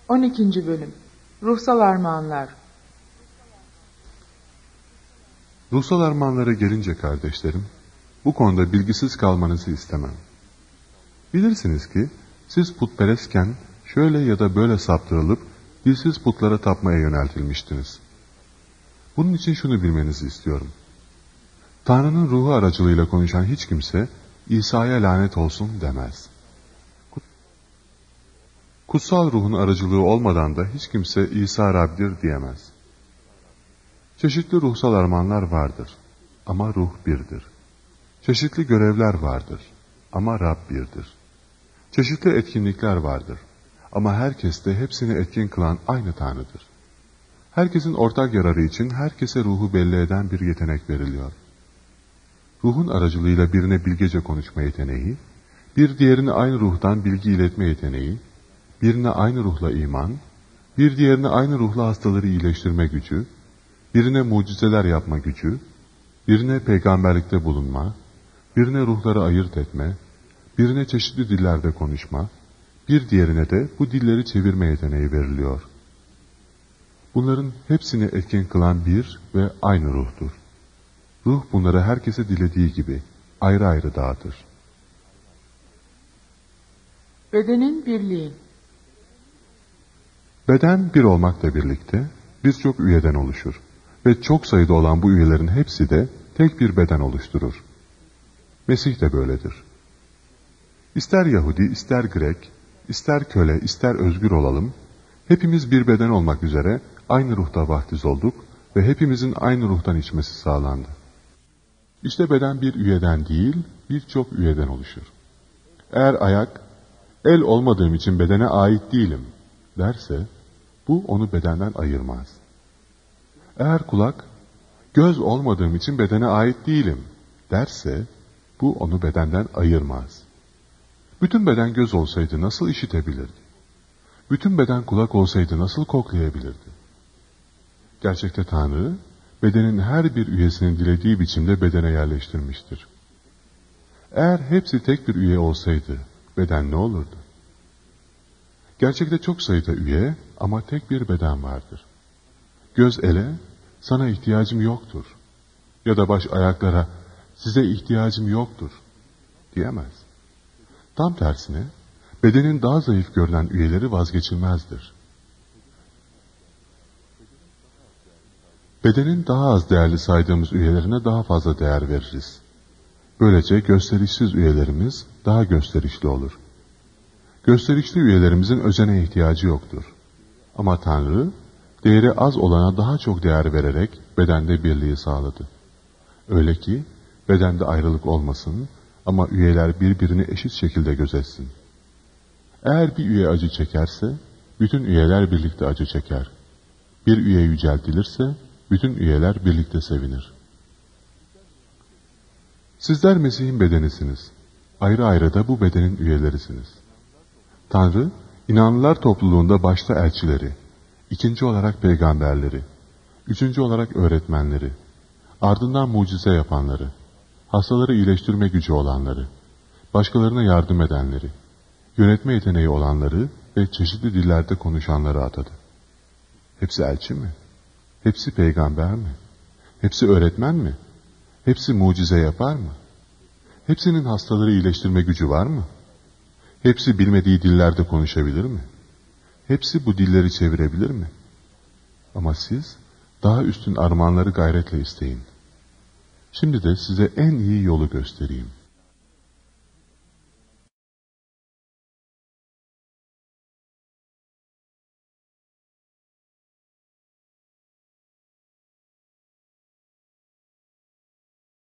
12. Bölüm Ruhsal Armağanlar. Ruhsal armağanlara gelince kardeşlerim, bu konuda bilgisiz kalmanızı istemem. Bilirsiniz ki siz putperestken şöyle ya da böyle saptırılıp dilsiz putlara tapmaya yöneltilmiştiniz. Bunun için şunu bilmenizi istiyorum. Tanrı'nın ruhu aracılığıyla konuşan hiç kimse İsa'ya lanet olsun demez. Kutsal ruhun aracılığı olmadan da hiç kimse İsa Rab'dir diyemez. Çeşitli ruhsal armağanlar vardır ama ruh birdir. Çeşitli görevler vardır ama Rab birdir. Çeşitli etkinlikler vardır ama herkeste hepsini etkin kılan aynı Tanrı'dır. Herkesin ortak yararı için herkese ruhu belli eden bir yetenek veriliyor. Ruhun aracılığıyla birine bilgece konuşma yeteneği, bir diğerine aynı ruhtan bilgi iletme yeteneği, birine aynı ruhla iman, bir diğerine aynı ruhla hastaları iyileştirme gücü, birine mucizeler yapma gücü, birine peygamberlikte bulunma, birine ruhları ayırt etme, birine çeşitli dillerde konuşma, bir diğerine de bu dilleri çevirme yeteneği veriliyor. Bunların hepsini etkin kılan bir ve aynı ruhtur. Ruh bunları herkese dilediği gibi ayrı ayrı dağıtır. Bedenin birliği. Beden bir olmakla birlikte birçok üyeden oluşur ve çok sayıda olan bu üyelerin hepsi de tek bir beden oluşturur. Mesih de böyledir. İster Yahudi, ister Grek, ister köle, ister özgür olalım, hepimiz bir beden olmak üzere aynı ruhta vaftiz olduk ve hepimizin aynı ruhtan içmesi sağlandı. İşte beden bir üyeden değil, birçok üyeden oluşur. Eğer ayak, el olmadığım için bedene ait değilim derse, bu onu bedenden ayırmaz. Eğer kulak, göz olmadığım için bedene ait değilim derse, bu onu bedenden ayırmaz. Bütün beden göz olsaydı nasıl işitebilirdi? Bütün beden kulak olsaydı nasıl koklayabilirdi? Gerçekte Tanrı, bedenin her bir üyesinin dilediği biçimde bedene yerleştirmiştir. Eğer hepsi tek bir üye olsaydı, beden ne olurdu? Gerçekte çok sayıda üye ama tek bir beden vardır. Göz ele, sana ihtiyacım yoktur. Ya da baş ayaklara, size ihtiyacım yoktur diyemez. Tam tersine, bedenin daha zayıf görünen üyeleri vazgeçilmezdir. Bedenin daha az değerli saydığımız üyelerine daha fazla değer veririz. Böylece gösterişsiz üyelerimiz daha gösterişli olur. Gösterişli üyelerimizin özene ihtiyacı yoktur. Ama Tanrı, değeri az olana daha çok değer vererek bedende birliği sağladı. Öyle ki, bedende ayrılık olmasın ama üyeler birbirini eşit şekilde gözetsin. Eğer bir üye acı çekerse, bütün üyeler birlikte acı çeker. Bir üye yüceltilirse, bütün üyeler birlikte sevinir. Sizler Mesih'in bedenisiniz. Ayrı ayrı da bu bedenin üyelerisiniz. Tanrı, inanlılar topluluğunda başta elçileri, ikinci olarak peygamberleri, üçüncü olarak öğretmenleri, ardından mucize yapanları, hastaları iyileştirme gücü olanları, başkalarına yardım edenleri, yönetme yeteneği olanları ve çeşitli dillerde konuşanları atadı. Hepsi elçi mi? Hepsi peygamber mi? Hepsi öğretmen mi? Hepsi mucize yapar mı? Hepsinin hastaları iyileştirme gücü var mı? Hepsi bilmediği dillerde konuşabilir mi? Hepsi bu dilleri çevirebilir mi? Ama siz daha üstün armağanları gayretle isteyin. Şimdi de size en iyi yolu göstereyim.